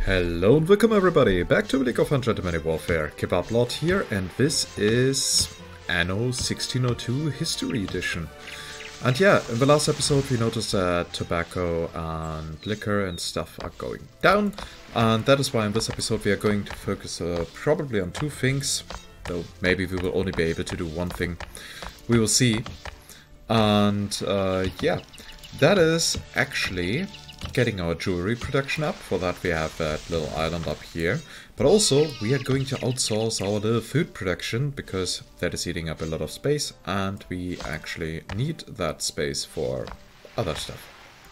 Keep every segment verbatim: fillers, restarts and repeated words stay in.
Hello and welcome everybody back to League of Ungentlemanly Warfare. Kebablord here, and this is Anno sixteen oh two History Edition. And yeah, in the last episode we noticed that tobacco and liquor and stuff are going down, and that is why in this episode we are going to focus uh, probably on two things, though maybe we will only be able to do one thing. We will see. And uh, yeah, that is actually getting our jewelry production up. For that we have that little island up here, but also we are going to outsource our little food production because that is eating up a lot of space and we actually need that space for other stuff.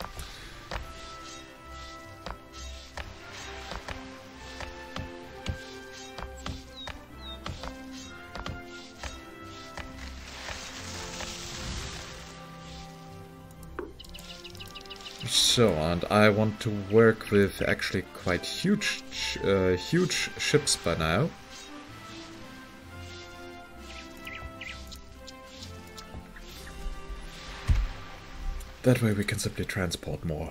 So, and I want to work with actually quite huge, uh, huge ships by now. That way we can simply transport more.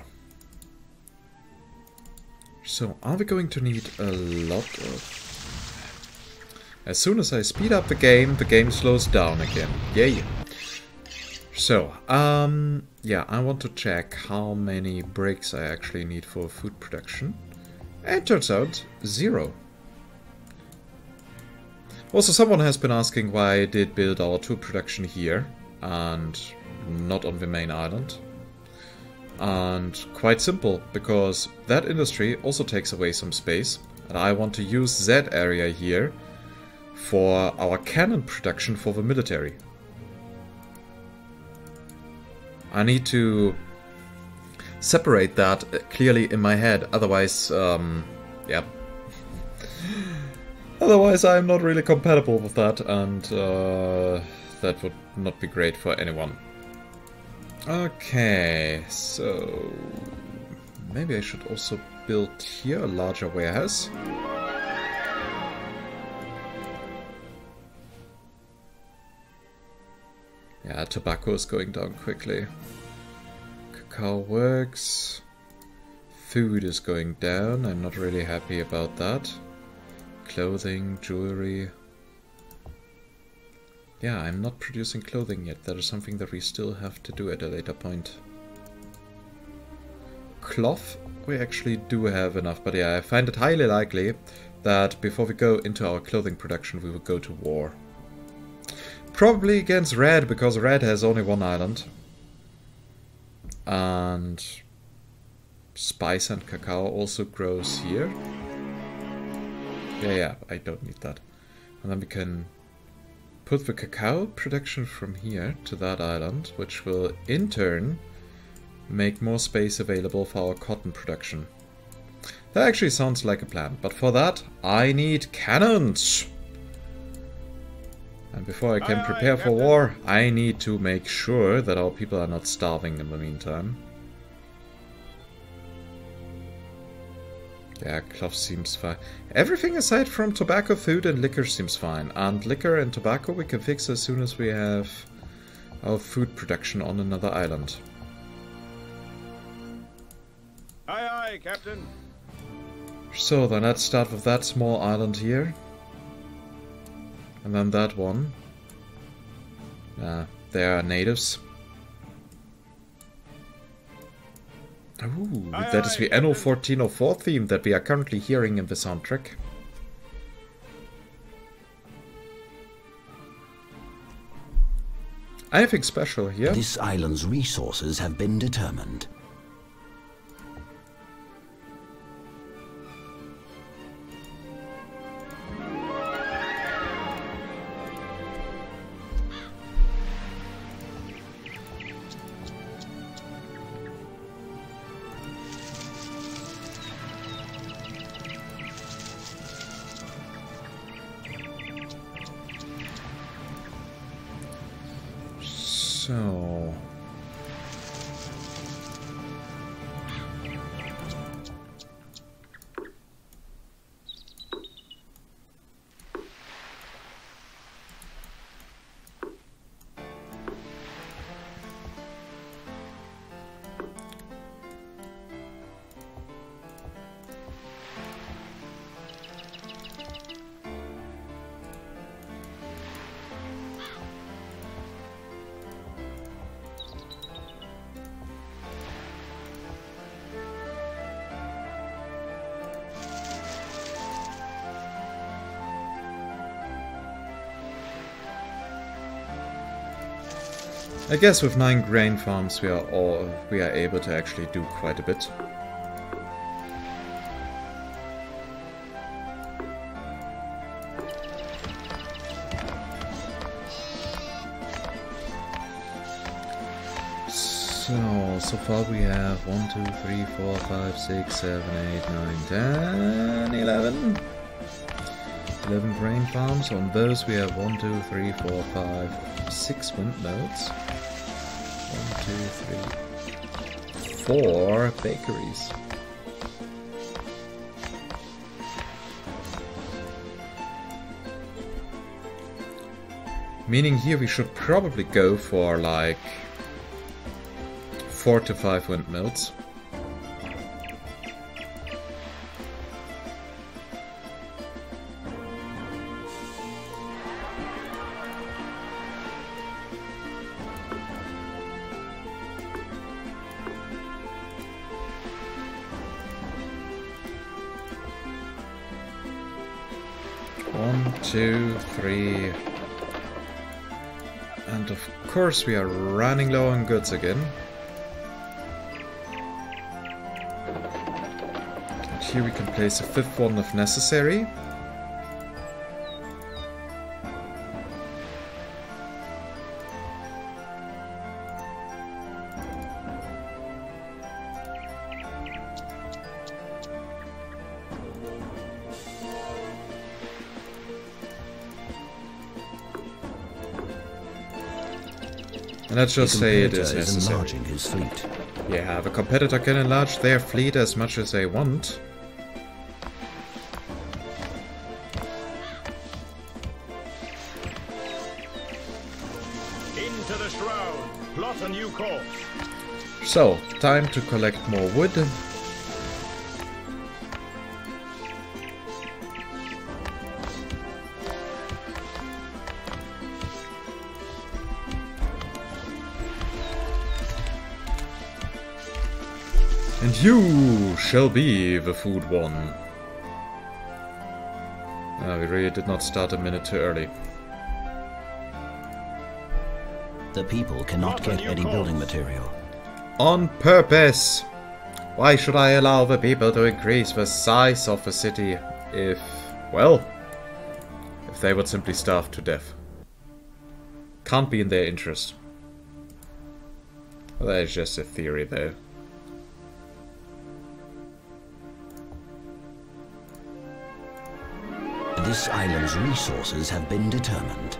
So, are we going to need a lot of... As soon as I speed up the game, the game slows down again. Yay! So, um, yeah, I want to check how many bricks I actually need for food production. And it turns out, zero. Also, someone has been asking why I did build our tool production here and not on the main island. And quite simple, because that industry also takes away some space. And I want to use that area here for our cannon production for the military. I need to separate that clearly in my head, otherwise, um, yeah. Otherwise I'm not really compatible with that, and uh, that would not be great for anyone. Okay, so maybe I should also build here a larger warehouse. Yeah, tobacco is going down quickly. Cacao works. Food is going down. I'm not really happy about that. Clothing, jewelry. Yeah, I'm not producing clothing yet. That is something that we still have to do at a later point. Cloth, we actually do have enough, but yeah, I find it highly likely that before we go into our clothing production, we will go to war. Probably against Red, because Red has only one island. And spice and cacao also grows here. Yeah, yeah, I don't need that. And then we can put the cacao production from here to that island, which will in turn make more space available for our cotton production. That actually sounds like a plan, but for that I need cannons! And before I can prepare for war, I need to make sure that our people are not starving in the meantime. Yeah, cloth seems fine. Everything aside from tobacco, food and liquor seems fine. And liquor and tobacco we can fix as soon as we have our food production on another island. Aye, aye, Captain. So then let's start with that small island here. And then that one. Uh, they are natives. Ooh, aye, that aye, is the Anno fourteen oh four theme that we are currently hearing in the soundtrack. Anything special here? This island's resources have been determined. So... I guess with nine grain farms we are all we are able to actually do quite a bit. So, so far we have one, two, three, four, five, six, seven, eight, nine, ten, eleven. eleven grain farms. On those we have one, two, three, four, five, six windmills. one, two, three, four bakeries. Meaning here we should probably go for like four to five windmills. One, two, three. And of course we are running low on goods again. And here we can place a fifth one if necessary. And let's just say it is necessary. Enlarging his fleet. Yeah, the competitor can enlarge their fleet as much as they want. Into the shroud. Plot a new course. So, time to collect more wood. And you shall be the food one. Ah, we really did not start a minute too early. The people cannot get any building material. On purpose! Why should I allow the people to increase the size of the city if, well, if they would simply starve to death? Can't be in their interest. Well, that is just a theory though. This island's resources have been determined.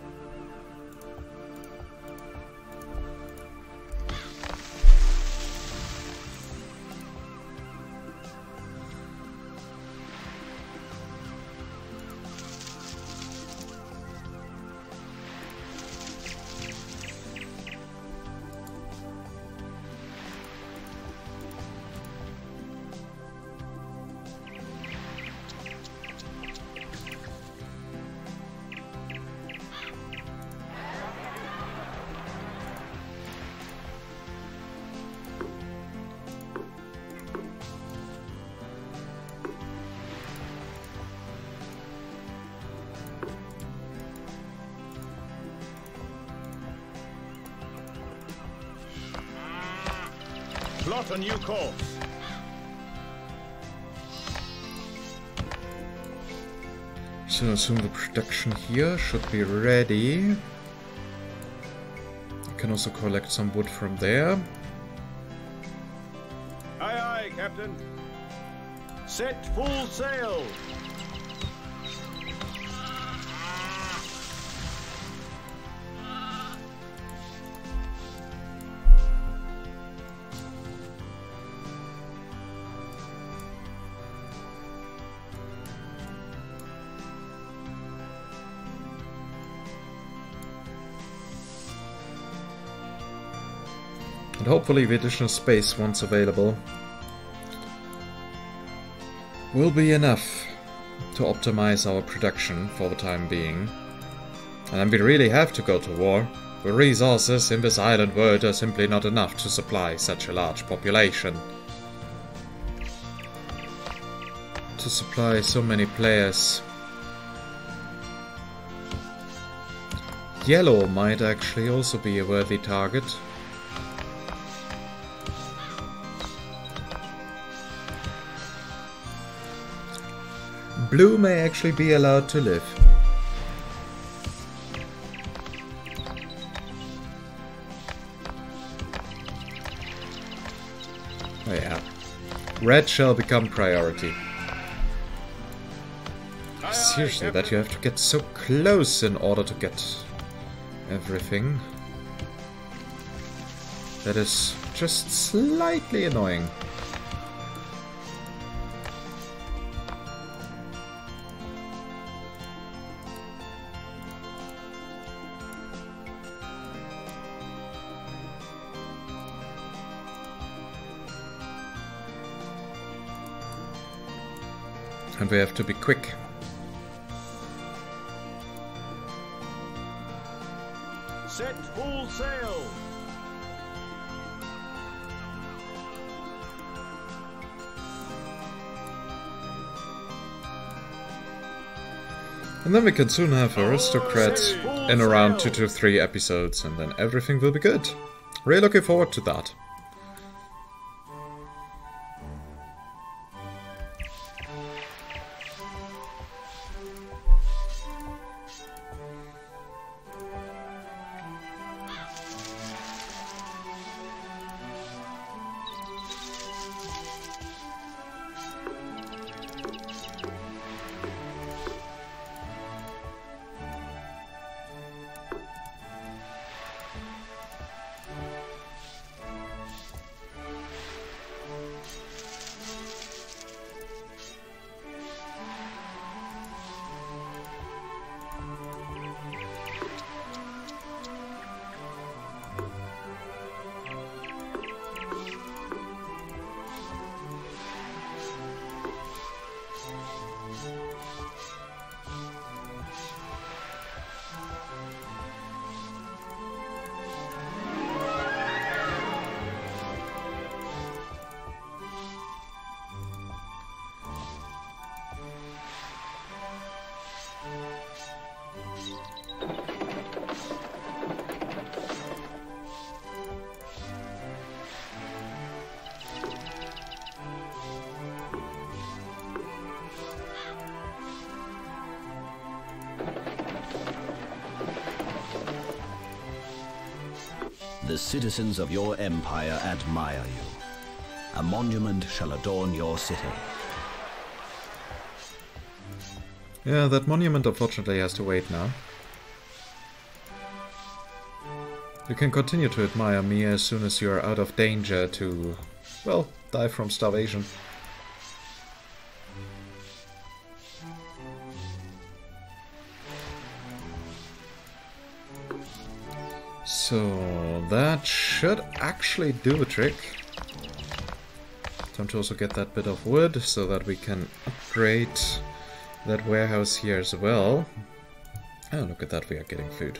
Plot a new course. So I assume the production here should be ready. I can also collect some wood from there. Aye, aye, Captain. Set full sail. And hopefully the additional space once available will be enough to optimize our production for the time being. And then we really have to go to war. The resources in this island world are simply not enough to supply such a large population. To supply so many players. yellow might actually also be a worthy target. Blue may actually be allowed to live. Oh yeah. Red shall become priority. Seriously, that you have to get so close in order to get everything. That is just slightly annoying. And we have to be quick. Set full sail. And then we can soon have aristocrats in around two to three episodes, and then everything will be good. Really looking forward to that. The citizens of your empire admire you. A monument shall adorn your city. Yeah, that monument unfortunately has to wait now. You can continue to admire me as soon as you are out of danger to, well, die from starvation. So that should actually do the trick. Time to also get that bit of wood so that we can upgrade that warehouse here as well. Oh, look at that, we are getting food.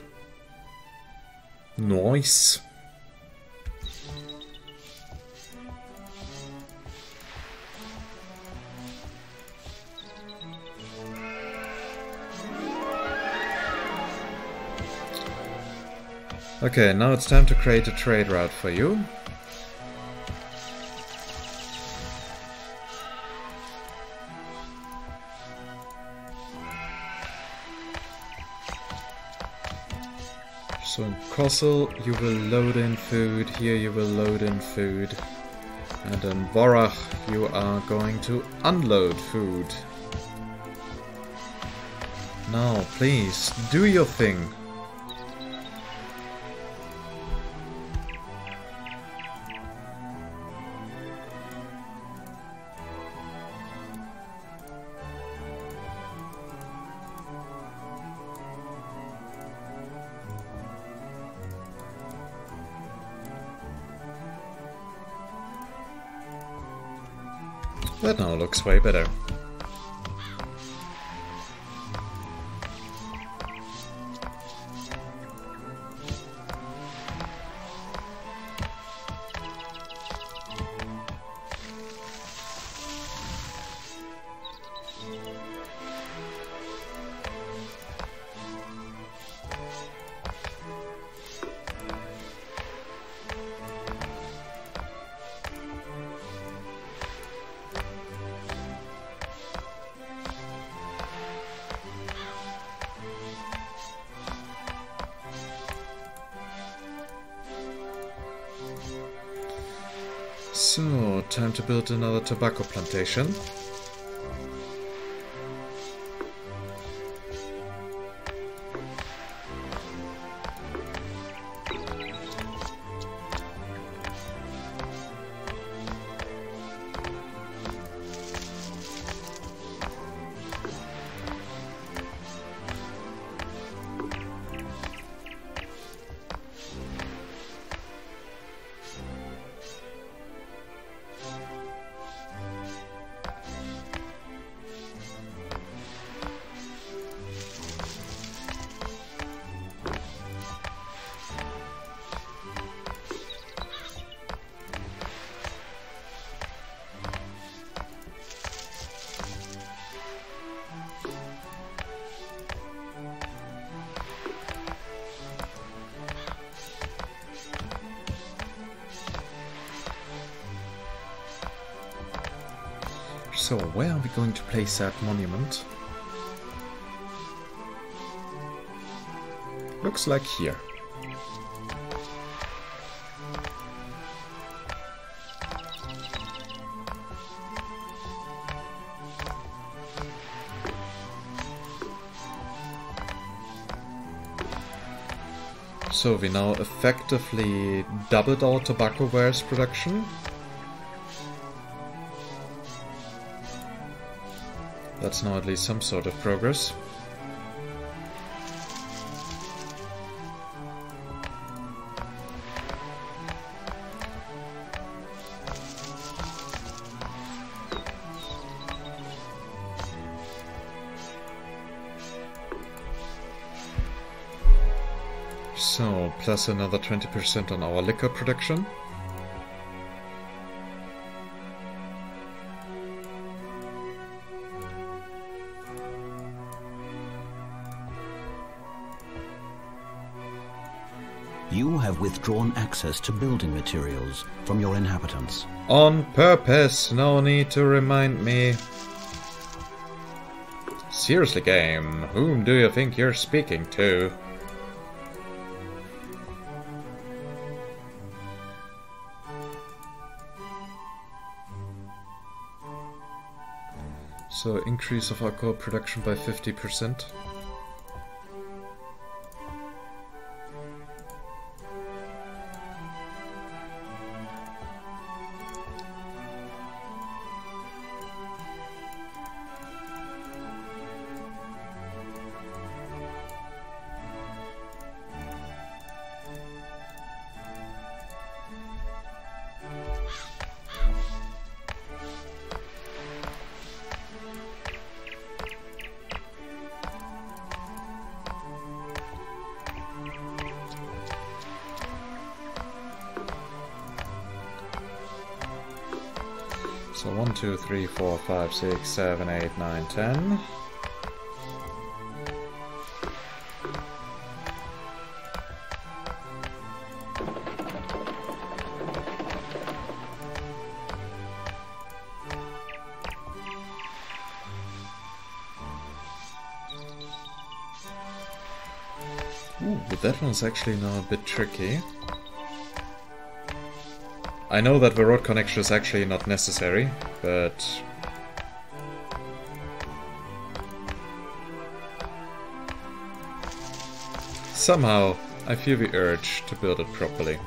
Nice. Okay, now it's time to create a trade route for you. So in Kossel you will load in food, here you will load in food, and in Vorach you are going to unload food. Now please, do your thing. That now looks way better. So, time to build another tobacco plantation. So, where are we going to place that monument? Looks like here. So we now effectively doubled our tobacco wares production. That's now at least some sort of progress. So, plus another twenty percent on our liquor production. You have withdrawn access to building materials from your inhabitants. On purpose, no need to remind me. Seriously, game, whom do you think you're speaking to? So, increase of alcohol production by fifty percent. So one, two, three, four, five, six, seven, eight, nine, ten. Ooh, but that one's actually now a bit tricky. I know that the road connection is actually not necessary, but... somehow, I feel the urge to build it properly.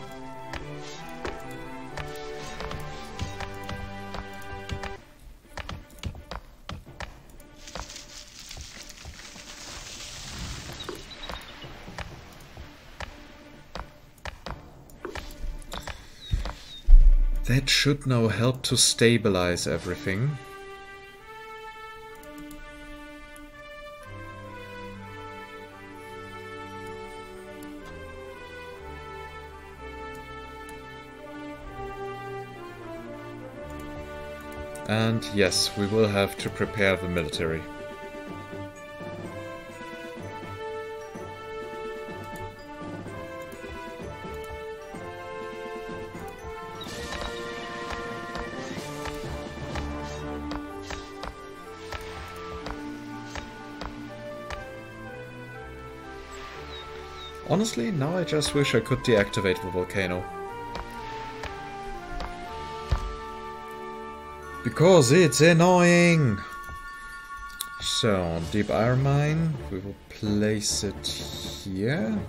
That should now help to stabilize everything. And yes, we will have to prepare the military. Honestly, now I just wish I could deactivate the volcano. Because it's annoying! So, deep iron mine, we will place it here.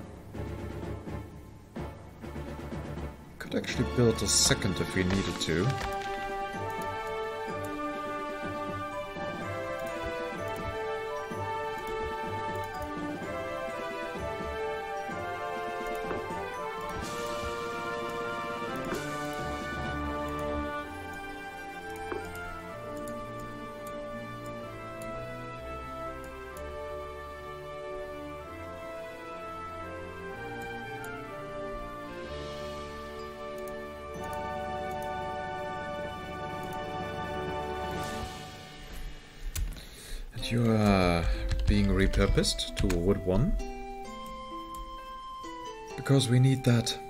Could actually build a second if we needed to. You are being repurposed to a wood one. Because we need that.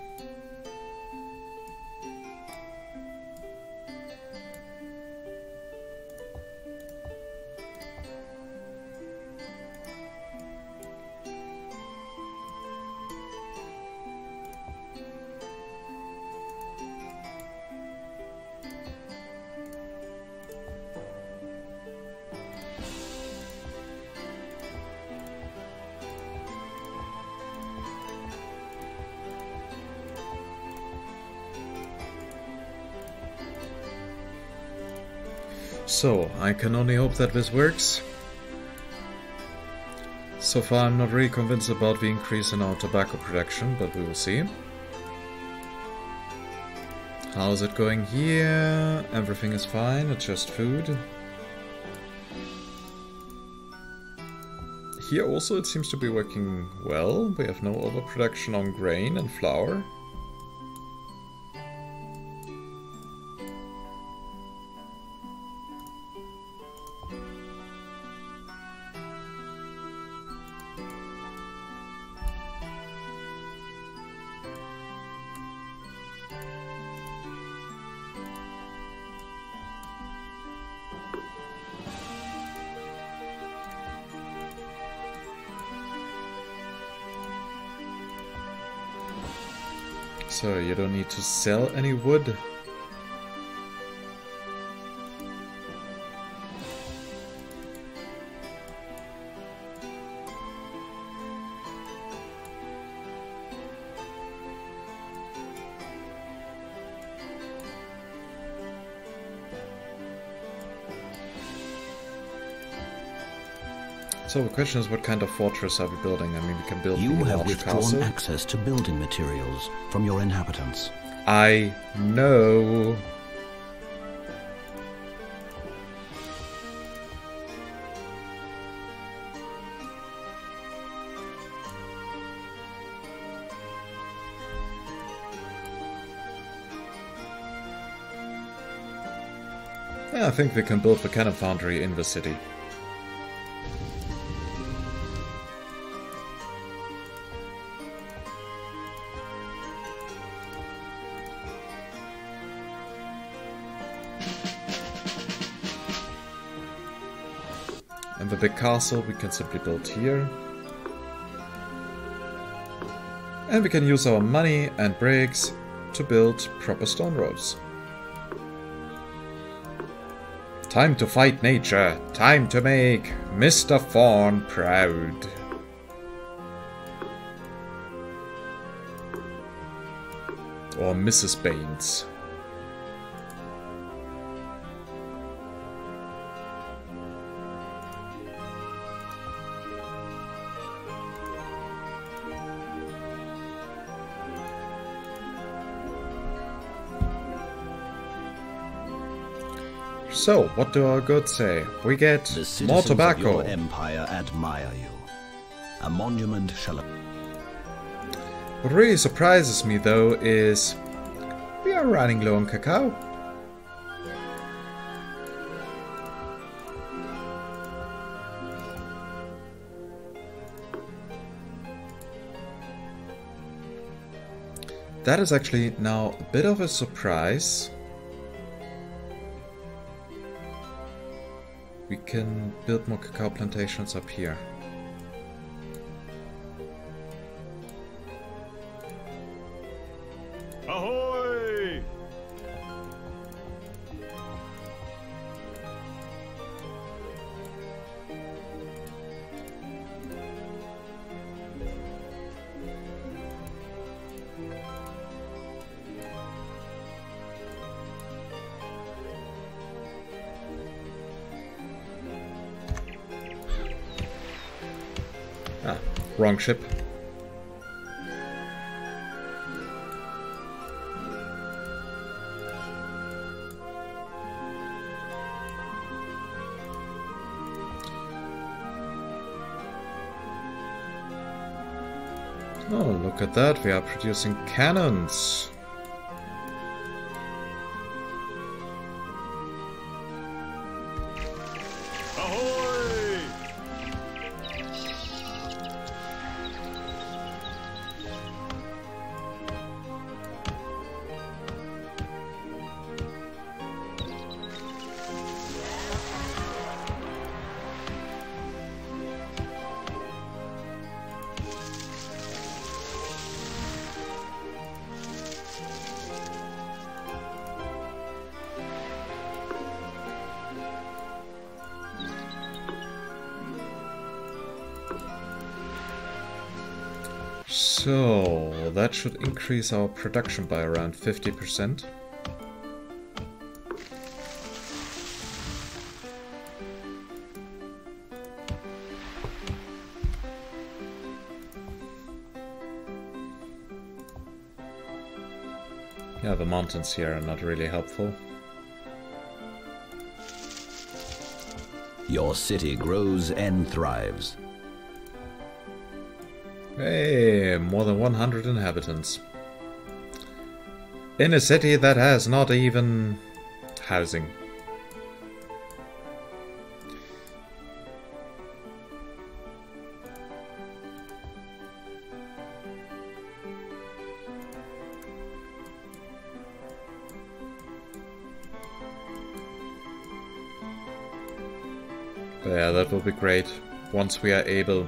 So, I can only hope that this works. So far I'm not really convinced about the increase in our tobacco production, but we will see. How's it going here? Everything is fine, it's just food. Here also it seems to be working well. We have no overproduction on grain and flour. So you don't need to sell any wood. So the question is, what kind of fortress are we building? I mean, we can build You a have large withdrawn castle. access to building materials from your inhabitants. I know. Yeah, I think we can build the cannon foundry in the city. And the big castle we can simply build here. And we can use our money and bricks to build proper stone roads. Time to fight nature. Time to make Mister Fawn proud. Or Missus Baines. So, what do our goods say? We get The more citizens tobacco. of your empire admire you. A monument shall... What really surprises me though is we are running low on cacao. That is actually now a bit of a surprise. We can build more cacao plantations up here. Ahoy! Ah, wrong ship. Oh, look at that, we are producing cannons. Ahoy! So, that should increase our production by around fifty percent. Yeah, the mountains here are not really helpful. Your city grows and thrives. Hey, more than one hundred inhabitants. In a city that has not even housing. But yeah, that will be great once we are able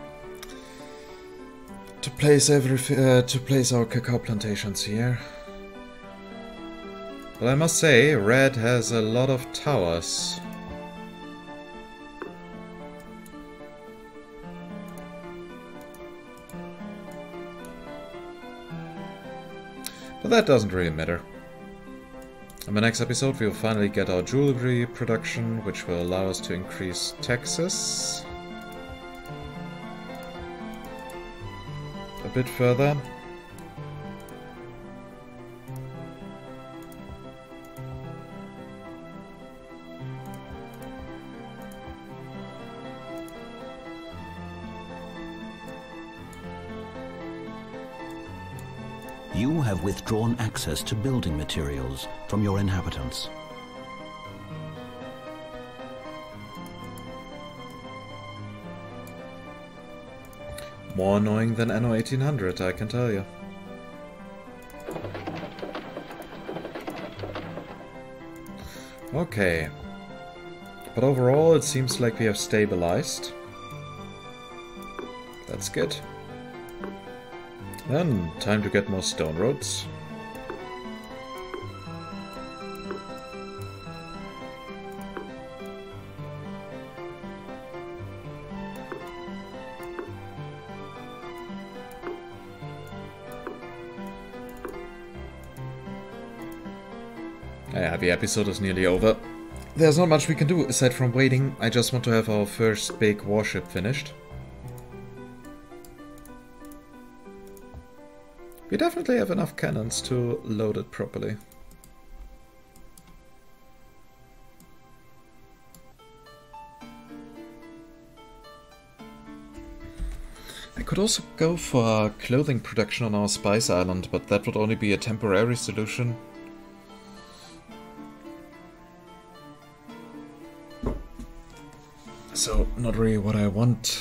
to place every uh, to place our cacao plantations here. But I must say, Red has a lot of towers. But that doesn't really matter. In the next episode we will finally get our jewelry production, which will allow us to increase taxes a bit further. You have withdrawn access to building materials from your inhabitants. More annoying than Anno eighteen hundred, I can tell you. Okay. But overall it seems like we have stabilized. That's good. Then, time to get more stone roads. Yeah, the episode is nearly over. There's not much we can do aside from waiting. I just want to have our first big warship finished. We definitely have enough cannons to load it properly. I could also go for clothing production on our Spice Island, but that would only be a temporary solution. So, not really what I want.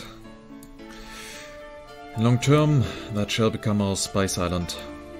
In long term, that shall become our Spice Island.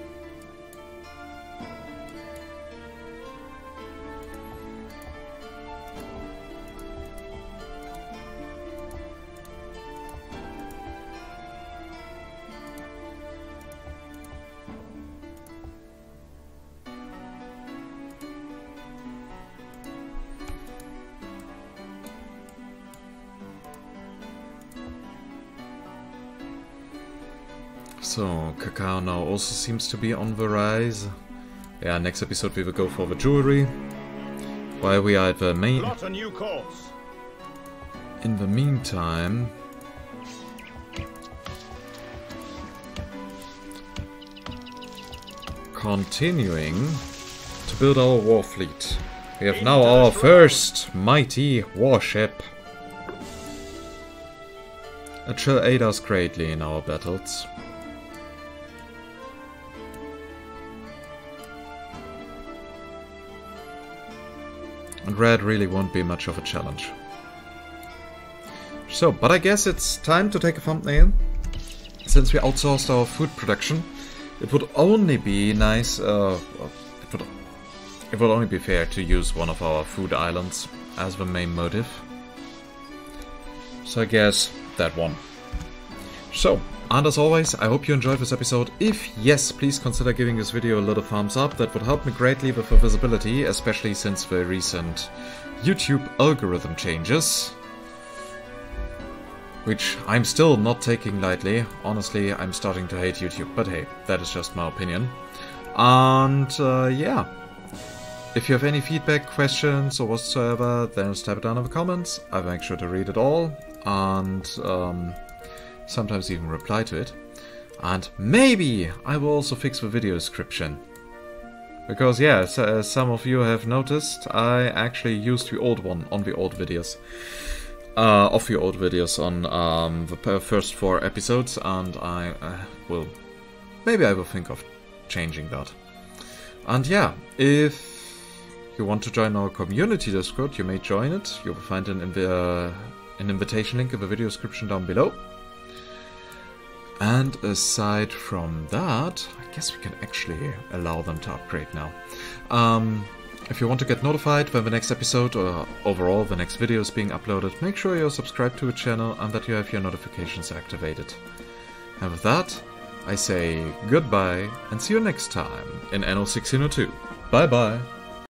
So, cacao now also seems to be on the rise. Yeah, next episode we will go for the jewelry. While we are at the main... Plot a new course. In the meantime... continuing to build our war fleet. We have now our first mighty warship. It shall aid us greatly in our battles. And red really won't be much of a challenge. So, but I guess it's time to take a thumbnail. Since we outsourced our food production, it would only be nice, uh, it would, it would only be fair to use one of our food islands as the main motive. So I guess that one. So, and as always, I hope you enjoyed this episode. If yes, please consider giving this video a little thumbs up. That would help me greatly with the visibility, especially since the recent YouTube algorithm changes. Which I'm still not taking lightly. Honestly, I'm starting to hate YouTube, but hey, that is just my opinion. And uh, yeah, if you have any feedback, questions or whatsoever, then just type it down in the comments. I'll make sure to read it all and um, sometimes even reply to it. And maybe I will also fix the video description. Because yeah, as, as some of you have noticed, I actually used the old one on the old videos. Uh, of the old videos on um, the first four episodes, and I uh, will, maybe I will think of changing that. And yeah, if you want to join our community Discord, you may join it. You will find an, inv uh, an invitation link in the video description down below. And aside from that, I guess we can actually allow them to upgrade now. Um, If you want to get notified when the next episode or overall the next video is being uploaded, make sure you're subscribed to the channel and that you have your notifications activated. And with that, I say goodbye and see you next time in Anno sixteen oh two. Bye bye!